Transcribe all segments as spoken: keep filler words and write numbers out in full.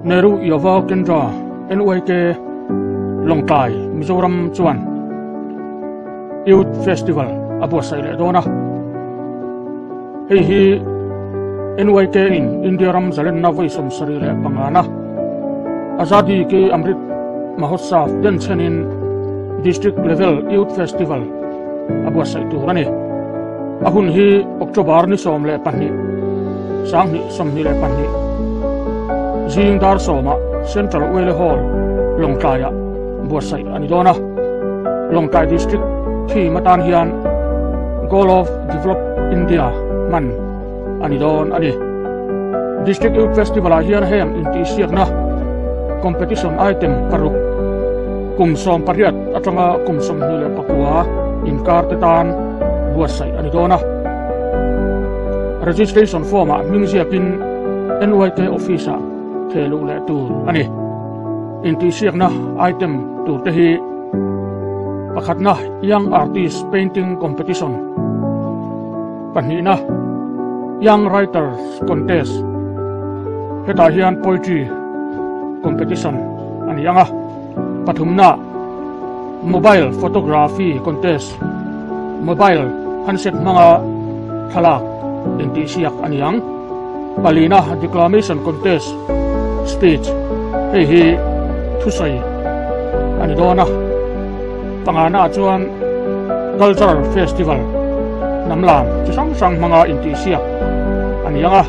Nehru Yuva Kendra N U I K Longtai Mizoram chuan Youth Festival abuat sai le dona hei hi N U I K in India ram zalen na voi som sari le pangana Azadi ke Amrit Mahotsav den chenin district level youth festival abuat sai tu rani ahun hi October ni som le panni sang ni som ni le panni Jing dar soma Central Wele Hall Longtai buat sai ani dona Longtai district thi matan hian Goal of Develop India man ani don ani district youth festival a hian hem inti siakna competition item paruk kumsom pariat atanga kumsom nile pakua inkar tetan buat sai ani dona registration form a mingziapin N U I K office a thelu le tu ani inti siakna item tu te hi pakhatna young artist painting competition panina young writers contest heta hian poetry competition ani anga pathumna mobile photography contest mobile handset manga thalak inti siak ani ang palina declamation contest speech hei hi thusai ani dona pangana chuan cultural festival namlam chi sang sang manga inti siak ani anga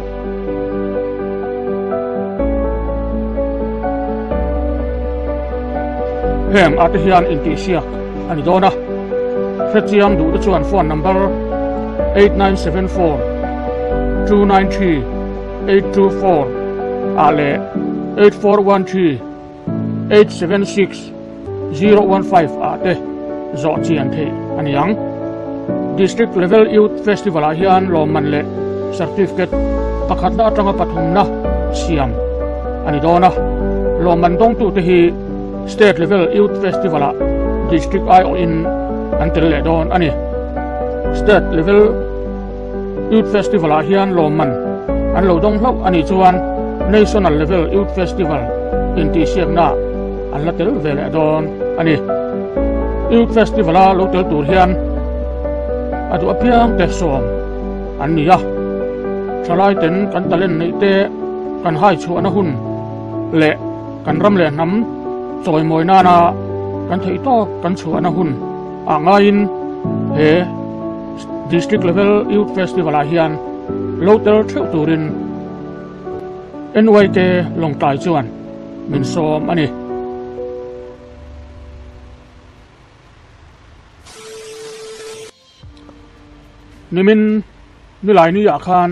hem ate hian inti siak ani dona fetiam du te chuan phone number eight nine seven four two nine three eight two four ale eight four one three eight seven six zero one five ate zo chian the ani yang district level youth festival a hian loman le certificate pakhatna atanga pathumna siam ani dona loman dong tu te hi state level youth festival a district I in antel le don ani state level youth festival a hian loman an lo dong hlau ani chuan national level youth festival in ti siakna an la tel vele don ani youth festival a lo tel tur hian adu apiang te som ania thalai ten kan talen nei te kan hai chu ana hun le kan ram le nam choi moi na na kan thei to kan chu ana hun anga in he district level youth festival a hian lo tel theu turin N U I K Longtai chuan min som ani nimin nilai ni ya khan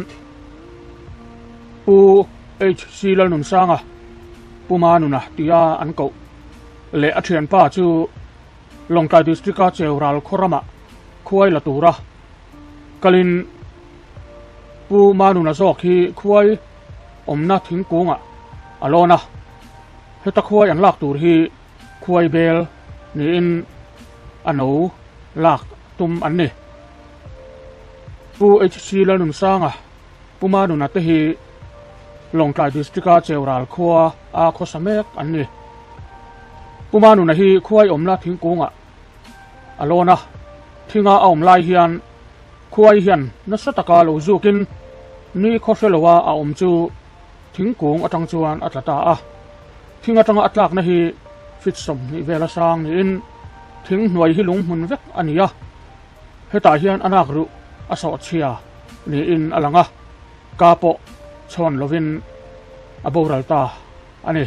pu h c la nun sanga puma nuna tia an ko le athian pa chu Longtai district a cheural khorama khuai la tura kalin pu manuna zok hi khuai omna thingkunga alona heta khuai an lak tur hi khuai bel ni in ano lak tum an ni pu h c la nun sanga puma nuna te hi Longtai district a cheural khua a khosamek an ni puma nuna hi khuai omna thingkunga alona thinga aum lai hian khuai hian na sataka lo zukin ni khoselowa a om chu thingkung atang chuan atlata a thinga tanga atlak na hi fitsom ni vela sang ni in thing hnuai hi lung mun vek ania heta hian anak ru aso chia ni in alanga kapo chon lovin aboralta ani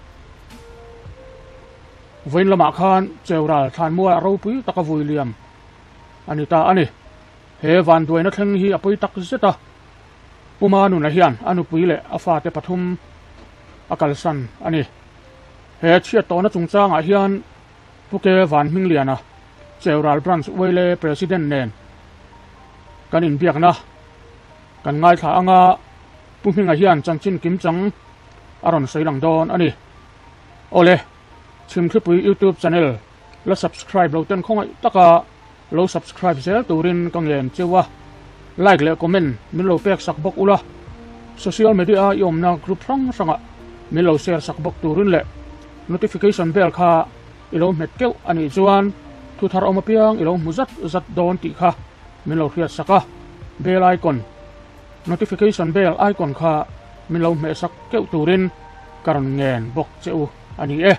voin lama khan cheural than mua ro pui taka vuiliam ani ta ani he van duina thleng hi apui tak zeta puma nu na hian anu pui le afa te pathum akal san ani he chia to na chungchang a hian puke van mingliana cheural branch wele president nen kan in biak na kan ngai tha anga puminga hian changchin kim chang aron soilang don ani ole chim thipui YouTube channel la subscribe lo ten khongai taka lo subscribe zel turin kangen chewa like le comment min lo pek sak bok ula social media yom na group rang sanga min lo share sak bok turin le notification bell kha ilo met keu ani chuan thu thar oma piang ilo muzat zat don ti kha min lo riat saka bell icon notification bell icon kha min lo me sak keu turin karon ngen bok cheu ani e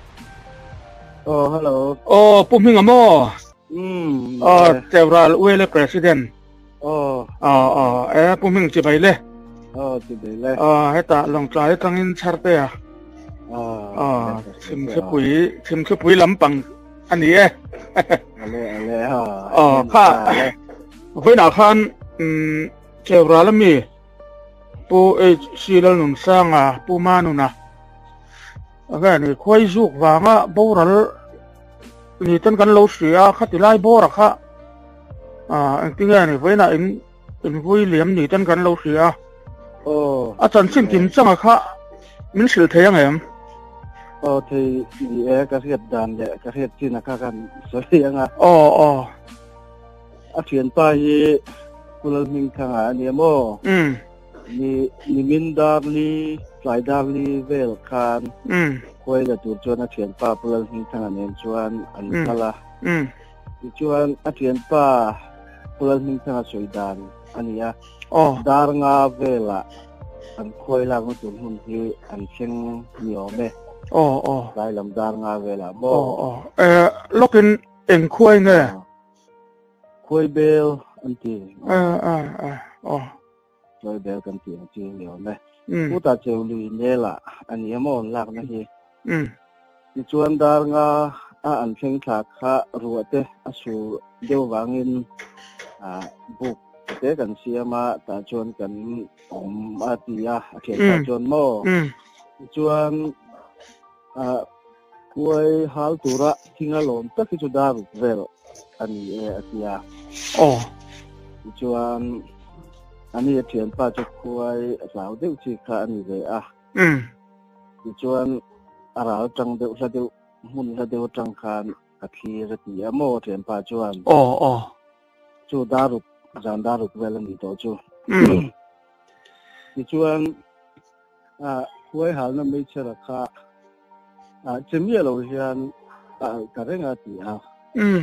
oh hello oh puming amo um oh several wele president oh oh oh eh puming chi bai le oh chi bai le oh heta long trai tangin charte a oh oh chim se pui chim se pui lampang ani e ale ale ha oh kha voi na khan um several mi pu e silal nun sanga pu manu na aga ni khoi zuk wanga boral ni tan kan lo sia khatilai bora kha à anh tiếng nghe này với lại anh anh vui liếm nhỉ chân cắn lâu xí à oh à chân xin kín chẳng à khá mình xử thế anh em oh thì gì ấy cái hiện đàn vậy cái hiện chi là các anh số liang à oh oh à chuyện ta gì cô mình thằng à anh em ô um ni ni min dar li sai dar li vel khan um khoi là tụi cho nó chuyện pa cô mình thằng anh em chuan anh kala um chuan à chuyện pa cô mình thằng soi đàn anh ya oh dar nga vela an khoi la ngo tun hun hi an cheng nhiều me oh oh lai lam dar nga vela mo oh oh eh lokin en khuai nghe khoi bel an ti à à à oh khoi bel kan ti chi nhiều me um u ta cheu lui ne la an yemo lak na hi um ti chuan dar nga a an cheng thak kha ruate asu deu wangin a buk te kan siama ta chuan kan om atia a thian ta chuan mo um chuan a kuai hal tura thinga lom tak chu dar vel ani e atia oh chuan ani a thian pa chu kuai rau deuh chi kha ani ve a um chuan a rau tang deuh sa deuh mun sa deuh tang khan a thi ra ti a mo thian pa chuan oh oh chu daruk zan daruk vel ani to chu um chuan a kuai hal na me chera kha a chemia lo hian a ka renga ti a um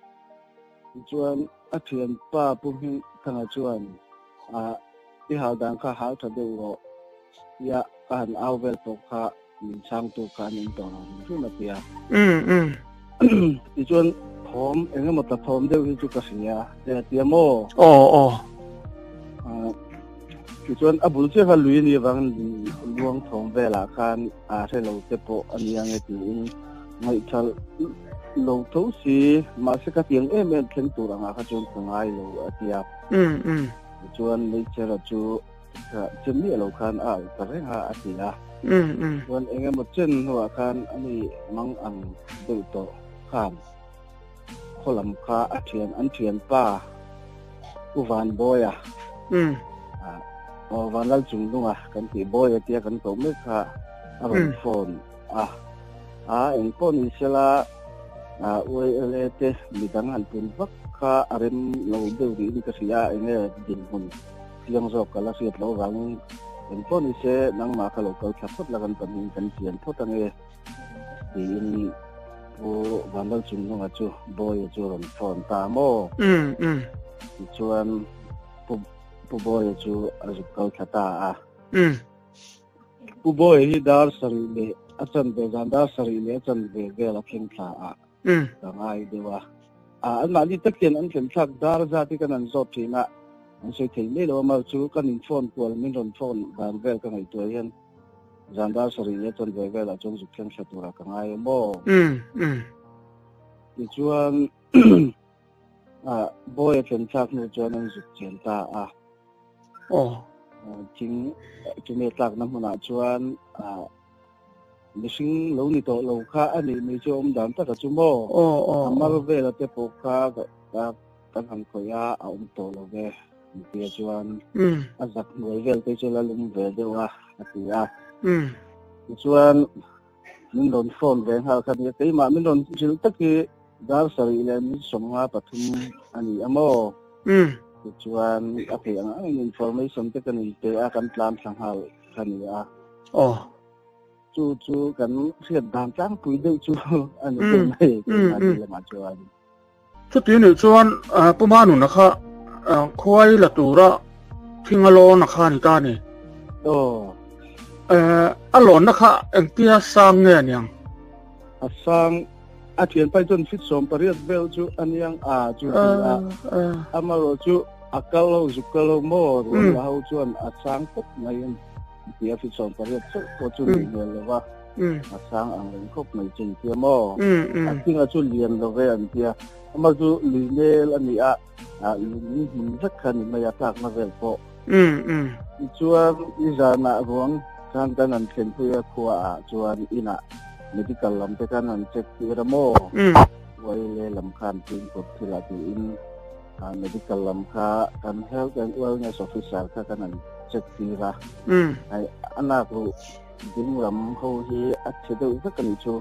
chuan a thian pa pum thanga chuan a ti hal dan kha hal tha deuh ro ya kan auvel to kha min sang tu kan in to chu na pia um um ti chuan thom enga mata thom deuh hi chu ka sia te ti mo oh oh a ti chuan a bul che kha lui ni wang luang thom vela khan a se lo te po aniang e ti ngai thal lo tho si ma se ka tiang em em thlen tu ranga kha chun ngai lo atia um um chuan nei chera chu ka chemi lo khan a ka renga atia um um chuan enga mo chen huwa khan ani mang ang deuh to khan kholam kha a thian an thian pa u van boya um a o van lal chung lunga kan ti boya tia kan to me kha a ron phone a a en pon ni sela a oi ele te mi dang an pun vak kha arem lo deuh ri ni ka sia enga din hun yang zo kala siat lo wang en pon ni se nang ma ka lo kal thapot la kan panin kan tian photang e in o van lal chung lunga chu boy chu ron phone ta mo um um chuan pu pu boy chu azu kal thata a um pu boy hi dar sari le achan be jan dar sari le achan be ge la kheng tha a um ta ngai dewa a an ma ni takin an ken thak dar za ti kan an zot thina an sei thei le lo ma chu kan in phone kwal min ron phone dan vel ka ngai to yan jan dar sari le achan be ge la chung zu kheng sha tura ka ngai mo um um ti chuan a boy ken thak ni chuan an zu chen ta a oh chính chính này lạc năm nào chuan à mình sinh lâu ni to lâu kha anh ấy mình cho ông đàn tất cả chúng mò oh oh mà về là tiếp tục kha cái cái hàng khởi á ông to lâu về thì chuan um anh giặc người về tới cho là lùng về đâu à thì à um chuan mình đồn phone về ha cái này cái mà mình đồn chỉ tất cái dar sari là mình sống ha pathum anh ấy amo um chuan okay ang information te kan te a kan plan sang hal kania oh chú chú cần hiện đàn trắng quý đâu chú anh ấy này cái này là mà chú anh chút tí nữa chú anh bố má nụ nè khá khoai là tù ra thiên alo nè khá nị ta nè ồ à lộn nè khá anh tia sang nghe nhỉ à sang à chuyện phải chọn fit som pariat bel chú anh yang à chú là à mà rồi chú à kalau chú kalau mo rồi là hậu chọn à sang tốt này dia fit som pariat chú có chú liền làว่าà sang anh lên khóc này chừng kia mo à tiếng là chú liền rồi về anh kia mà chú liền là nị à à liền rất khăn mà ya tak mà về po chú đi ra nạ ruộng kan kanan ken puya kuwa chuan ina medical lam te kanan check tira mo wai le lam khan tin ko thila ti in medical lam kha kan health and wellness officer kha kanan check tira ai ana ko ding lam ho hi a chedo ka kan chu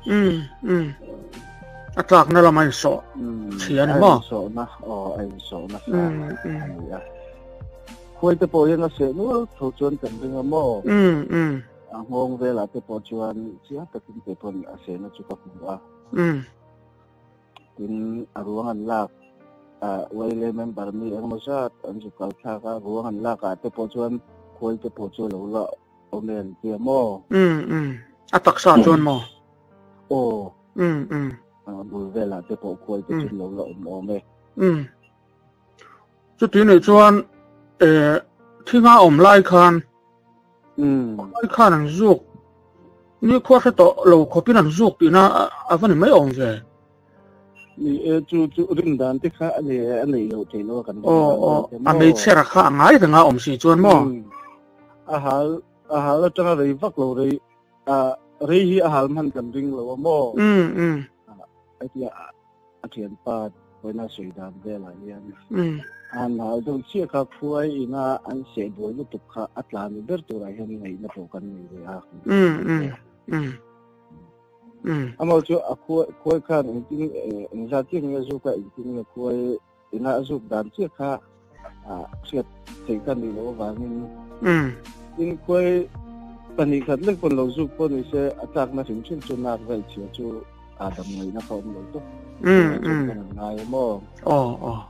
atak na lamai so chian mo so na o ai so na sa khôi tới bồi nó sẽ nó thâu chuan cần đừng mò, um um, à mong về là tới bồi chuan chỉ tất cả cái phần sẽ nó chụp được à, um, tin à ruangan lạc, à vậy là mình bảo mình anh mới sát anh chụp cái khác à ruangan lạc à tới bồi chuan khôi tới bồi chuan lâu lợ, ông nên kia mò, um um, à tắc sa chuan mò, ồ, um um, à bồi về là tới bồi khôi tới chuan lâu lợ mò mẹ, um, chút tí nữa chuan êที่งาอมไล่คานไล่คานหนังจุกนี่ข้อแค่ต่อเราขอพี่หนังจุกตีน่ะอ่ะวันนี้ไม่อมเลยนี่เอจูจูริมดานที่ข้าอันนี้อันนี้เราเทโน่กันโอ้โอ้อันนี้เชื่อข้าง่ายแต่งาอมสีจวนมั้งอาหารอาหารเราจะอะไรฟักเราเลยอ่าเรื่องอาหารมันกันริงเราว่ามั้งอืมอืมไอ้ที่อาเทียนปาดไว้น่าสวยดำได้หลายอย่างอืมอันนั้นต้องเชื่อข้าคุยน่าอันเสียด้วยลูกตุกข้าอัตลานี่เดือดตัวอะไรยังไงนะพวกกันนี่เลยอ่ะอืมอืมอืมอืมอามาจู่อ่ะคุยคุยข้าจริงๆเอ่อในที่นี้จู่ข้าจริงๆคุยน่าจู่ดันเชื่อข้าอ่าเชื่อถึงกันนี่แล้วว่านี่อืมจริงคุยตอนนี้ขัดเรื่องคนเราจู่คนนี้เสียอัตรามาถึงเช่นจุดนักเวทเชื่อจู่อาดำเลยนะเขาไม่รู้อืมอืมง่ายมั้งอ๋ออ๋อ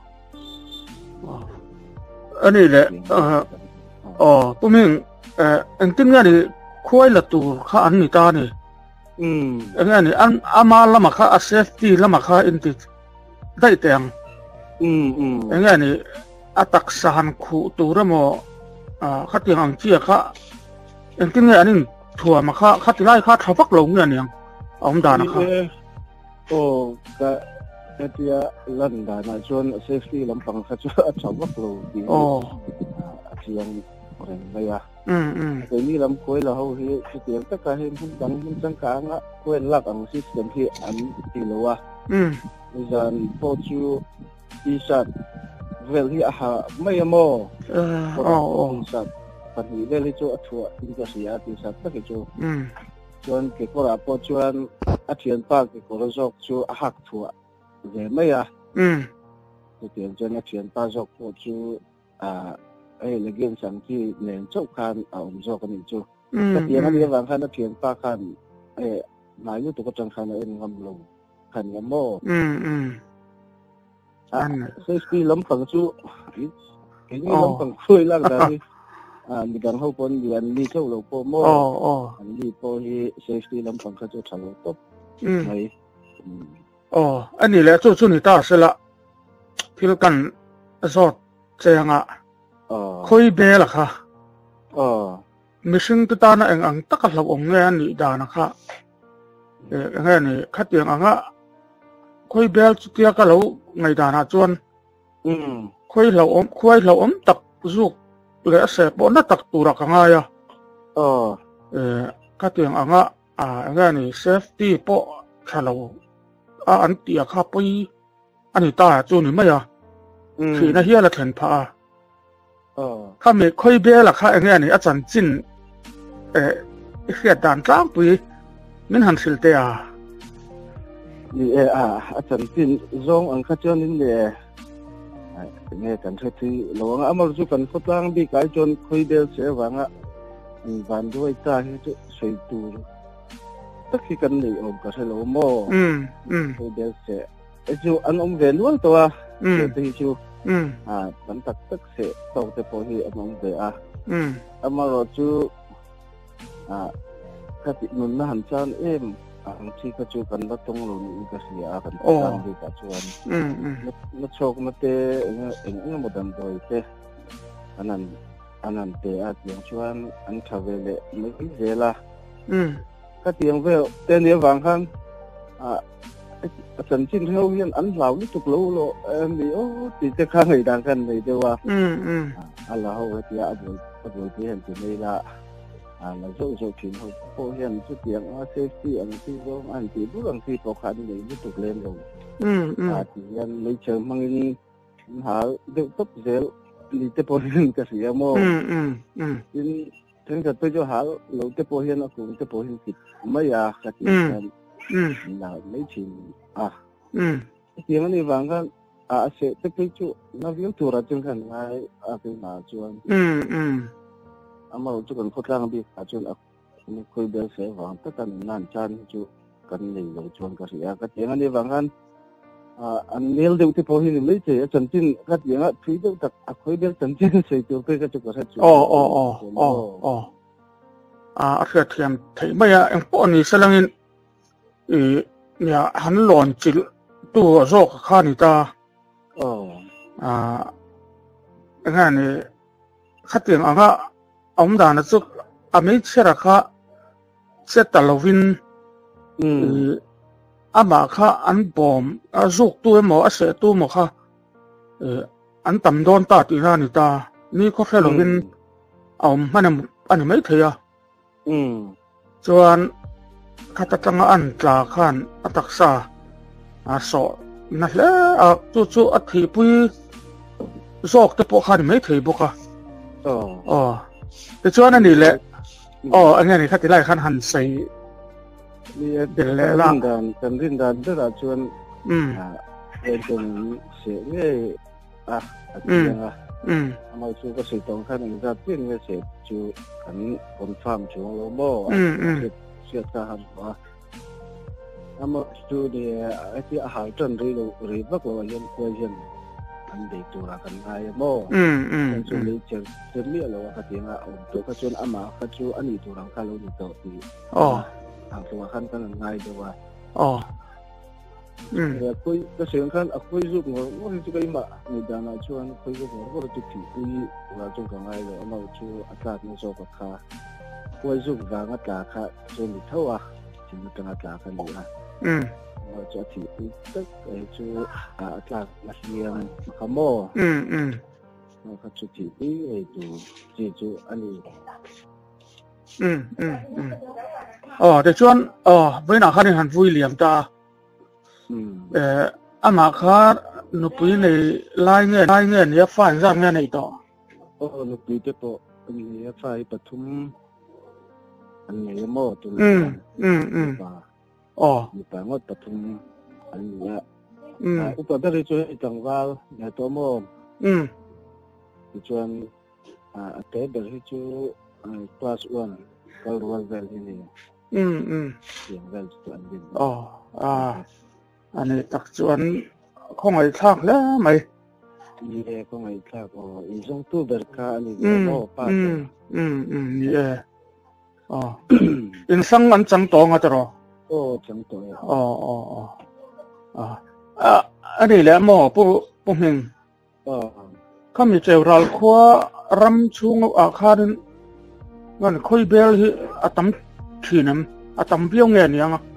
อันนี้แหละเอ่ออ๋อปุ่มเองเอ่ออันที่งั้นนี่คุยละตัวข้าอันนี้ตาเนี่ยอืมอันนี้อันอามาละมาข้าเซฟตี้ละมาข้าอินติได้แต่งอืมอืมอันนี้อัตักสานคู่ตัวละมั้งอ่าข้าเตียงอังเจียข้าอันที่งั้นอันนี้ถั่วมาข้าข้าที่ไล่ข้าทับฟักลงเงี้ยเนี่ยเอาไม่ได้นะครับโอ้ก็เดี๋ยวลันดานะชวนเซฟตี้ลำพังเขาจะชอบวักลูดีโอ้เทียงเรื่องอะไรอ่ะอืมอืมแต่นี่ลำคุยเราเขาเห็นเสียงตะการเห็นหุ่นดังหุ่นจังกางอ่ะคุยลักอังซิสเต็มที่อันที่เราอ่ะอืมดิฉันพอจูดิฉันเวลที่อาหารไม่ยอมเออโอ้โอ้ดิฉันปฏิเวลที่ชัวอินก็เสียดิฉันตั้งแต่ชัวอืมชวนเกี่ยวกับพอชวนอาเทียนปากเกี่ยวกับจอกชัวหักชัวเดี๋ยวไม่อะอืมจะเตรียมจะนักเรียนป้าจอกพอจูอ่าไอ้เรื่องสังที่เรียนจบการเอาอมจอกกันอีกจูแต่เตรียมนักเรียนบางคันนักเรียนป้าคันไอ้นายยุติกจังคันเอ็นงำลงคันยามโมอืมอืมอ่าเซฟตี้ล้มฝังจูเห็นล้มฝังคุยล่างกันอ่ามีการเข้าปนเรียนมีเข้าลงโปโมอ๋ออ๋ออันนี้โปที่เซฟตี้ล้มฝังเขาจะทะลุตบไหมอ๋ออันนี้แหละจู่จู่นี่ตาเสร็จละพี่ลูกกันสอดเจียงอ่ะคุยเบลล่ะค่ะมิซึ่งตัวตาน่ะเองอังตักหลับองเงี้ยนี่ดานะคะเออเงี้ยนี่ขัดเตียงอังอ่ะคุยเบลจุดเดียวกันแล้วไงดานะจวนคุยเราอมคุยเราอมตักจุกเลยเสพบนน่ะตักตัวรักง่ายอ่ะเออขัดเตียงอังอ่ะอ่าเงี้ยนี่เซฟตี้ปอแค่เราอ่าอันเตียข้าไปอันนี้ตาจูนี่ไม่อะคือน่าเฮียละเห็นพาข้าไม่ค่อยเบี้ยละข้าเงี้ยนี่อาจารย์จินเออเสียดานจ้างปุยมินหันสิลเตียนี่เอออาจารย์จินซองอังคาจนินเดียเนี่ยกันที่ที่หลวงอามาจุกันฟุตลังบีกายจนค่อยเบี้ยเสียหวังอ่ะวันด้วยตาที่จะสวยตู tất khi cần này ôm cả xe lỗ mô um um tôi đều sẽ chú anh ông về luôn tôi um thì chú um à vẫn tất tất sẽ tàu tới phố thì anh ông về à um ama rồi chú à các chị muốn là hành trang em anh chỉ có chú cần là tung luôn cái gì à cần tăng đi cả chú anh um um nó chọc mà thế anh anh một đám rồi thế anh anh anh anh thế à tiếng chú anh anh trả về lệ mấy cái gì là um các tiếng về tên địa vàng khăn à trần chín theo hiện anh lão lúc tục lâu lo em đi ô thì cái khang người đang cần này đâu à um um anh là hậu thì à buổi buổi thì hiện từ đây là à là dấu dấu chuyện hậu phố hiện chút tiếng à safety anh thì do anh thì bữa anh thì có khả năng lúc tục lên rồi um um à thì anh lấy chờ mang hả được tốc dễ đi tới phố hiện cái gì mà um um um nên thế là tôi cho hả lâu tới phố hiện nó cũng tới phố hiện thì mấy à cái gì um là mấy chuyện à um tiếng này vàng kan à sẽ tất cái chỗ nó viết thủ ra chân kan ngay à cái nào chuan um um ama chỗ cần phốt lang đi à chuan à nó khơi bel sẽ vàng tất cả nan chan chỗ cần này lâu chuan cái gì à cái tiếng này vàng kan à anh nêu được cái point này lấy thế chân tin cái tiếng à phi được tất à khơi bel chân tin sẽ tiêu cái cái chỗ cái chỗ oh oh oh oh oh à cái thiam thấy mấy à em bỏ đi sang in ừ nhà hắn lòn chỉ tua rô khá nị ta oh à nghe này khát tiếng anh á ông đã nói chút à mấy xe ra khá xe tàu lâu vin ừ à mà khá anh bom à rô tua mà à xe tua mà khá anh tầm đón ta thì ra nị ta ni có xe lâu vin ông mà anh anh mấy thấy à ừ cho anh khát tăng anh trả khan à đặc sa à so nãy là à chú chú à thì bui dọc tới bộ khan mấy thấy bộ cả oh ờ thế cho anh này lẽ ờ anh này khát thì lại khan hẳn say đi đến lẽ là cần cần đến đàn rất là chuan um à em từng sẽ nghe à Ừ. tiếng à um mà chú có sự tổng khả năng ra tiếng nghe sẽ chú cần confirm chú lo mò um um sẽ ra hẳn à ama chú đi cái gì hải trần rồi rồi vác vào hiện quay hiện anh để chú ra cần ai mò um um chú lấy chân chân miệng là cái tiếng à ông chú cái chuyện ama cái chú anh đi chú ra cái lối đi tới thì ờ hàng chú khăn cái là ngay đâu à ờ um rồi tôi cái chuyện khăn à tôi giúp người tôi chỉ cái mà người ta nói chú anh tôi giúp người tôi chỉ chỉ tôi là trong cái ngay rồi ama chú ăn nó cho cái khá tôi giúp và ngắt cả khá cho người thâu à chỉ một cái ngắt cả cái gì à um mà cho thì tất cái chú à là là hiền mà mò um um mà cái chú thì cái chú chỉ chú anh ấy um um um ờ để cho anh ờ với nào khăn hẳn vui liềm ta um ờ à mà khá nó bui này lai nghe lai nghe này phản ra nghe này đó oh lúc đi tiếp anh ấy phải bắt thum anh ấy mò tụi um um um và ờ người ta ngót bắt thum anh ấy um à úp đó cho chẳng vào nhà tôi mò um cho anh à cái bề chú class one cái ruột về này um um tiếng về cho anh đi ờ à anh ấy đặc chuẩn không ai khác lắm mày đi có mấy cái có ý trong tu berka anh ấy um mò pa um um um yeah ờ in sang anh chẳng to ngắt rồi oh chẳng tôi ờ ờ ờ à anh ấy là mò bu bu mình oh kami cewral khua ram chung a kharin ngan khoi bel hi atam thinam atam biong nge ni anga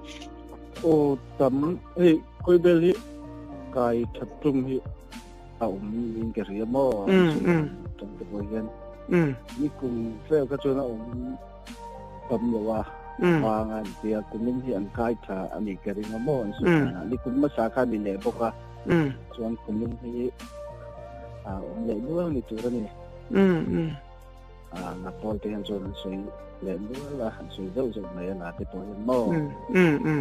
oh tầm ấy coi bên hi cái thật trung hi à ông mình cái gì mà trong cái buổi hiện um đi cùng theo cái chỗ nào ông tầm rồi à um và ngàn thì cũng mình hiện cái thà anh ấy cái gì mà anh đi cùng mà sao cái đi lệ bốc à um cho anh cùng mình thì à ông lệ nữa thì chỗ đó này um um à là tôi thì anh cho anh suy lệ nữa là anh suy dâu dâu này là cái buổi hiện mò um um um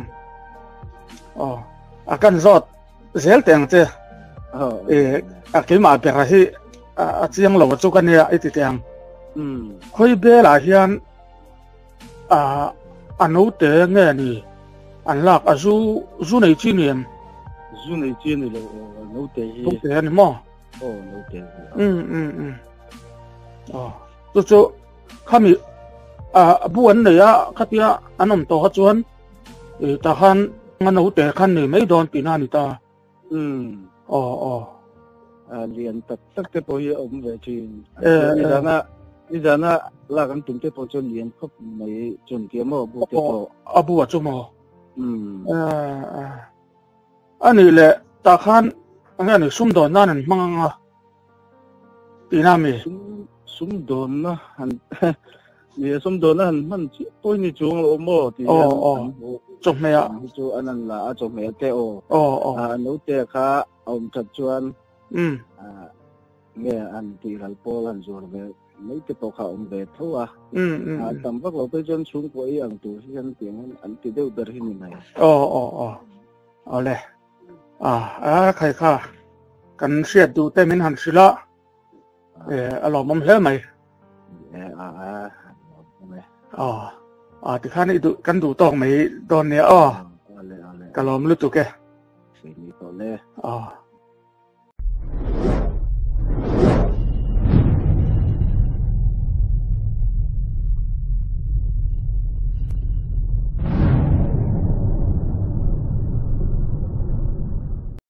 oh akan zot zel teng che e akil ma pe ra hi a chiang lo chu kan ya iti teng um khoi be la hian a anh nấu té nghe nè anh lạc à du du này chi niệm du này chi này là nấu té nấu té nè mò ô nấu té ừ ừ ừ ờ cho cho kami à buồn này á cái tia anh ông to chuan thì ta han ngan nấu té khăn này mấy đòn pina nè ta ừ ờ ờ à liền tất tất cái bồi ông về thì ờ đi ra na đi ra na là cái tung cái bồi cho liền khóc mấy chuẩn kia mà bồi cái bồi à bùa cho mò ừ ờ ờ anh này là ta han anh này sum đòn na nè mang à pina mi sum sum đồn na hanนี่สมดุลนั่นมันตัวนี้จงโอโม่ที่อ๋อจงเมียจูอันนั้นละจงเมียเตโออ๋ออ๋อนู้เตะค่ะอมจัดชวนอืมอ่าเนี่ยอันที่เราโพลันจวนเบไม่ติดต่อเขาอมเบทัวอืมอืมอ่าตั้งพวกเราไปจนสูงกว่าอย่างตัวที่ฉันเตียงอันที่เดียวเดินที่นี่ไหมอ๋ออ๋ออ๋อเอาเลยอ่าอ่าใครค่ะกันเสียดูแต่ไม่หันสิละเอออร่อยมั่มเล่ไหมเอออ่าอ๋ออ๋อที่ข้านี่ดูกันดูต้องไหมตอนเนี้ยอ๋อก็ลองรู้ตัวแกสิ่งนี้ตัวเล่อ๋อ